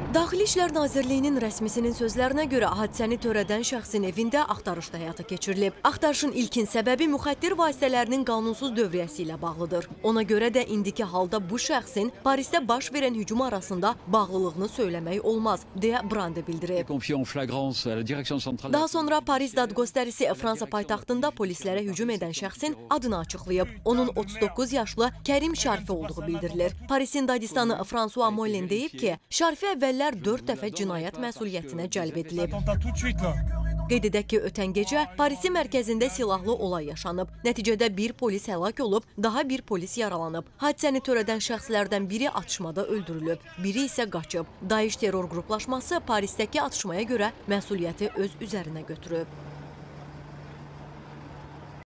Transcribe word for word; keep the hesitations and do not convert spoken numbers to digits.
Daxili İşlər Nazirliyinin rəsmisinin sözlərinə görə hadisəni törədən şəxsin evində axtarış da həyata keçirilib. Axtarışın ilkin səbəbi müxəddir vasitələrinin qanunsuz dövriyyəsi ilə bağlıdır. Ona görə də indiki halda bu şəxsin Parisdə baş verən hücum arasında bağlılığını söyləmək olmaz, deyə Brande bildirib. Daha sonra Paris Dadgostərisi Fransa paytaxtında polislərə hücum edən şəxsin adını açıqlayıb. Onun otuz doqquz yaşlı Kərim Şarifi olduğu bildirilir. Parisin Dadistanı François Mollen deyib ki, Şarifi əvvəllər dörd dəfə cinayət məsuliyyətinə cəlb edilib. Qeyd edək ki, ötən gecə Parisin mərkəzində silahlı olay yaşanıb. Nəticədə bir polis həlak olub, daha bir polis yaralanıb. Hadisəni törədən şəxslərdən biri atışmada öldürülüb, biri isə qaçıb. Daesh terror qruplaşması Parisdəki atışmaya görə məsuliyyəti öz üzərinə götürüb.